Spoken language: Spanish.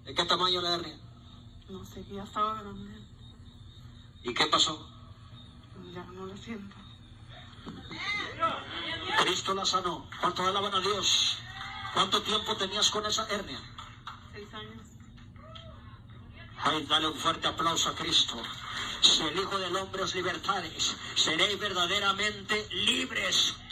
¿De qué tamaño la hernia? No sé, que ya estaba grande. ¿Y qué pasó? Ya no le siento. Cristo la sanó. ¿Cuánto alaban a Dios? ¿Cuánto tiempo tenías con esa hernia? 6 años. Ay, dale un fuerte aplauso a Cristo. Si el Hijo del Hombre os libertares, seréis verdaderamente libres.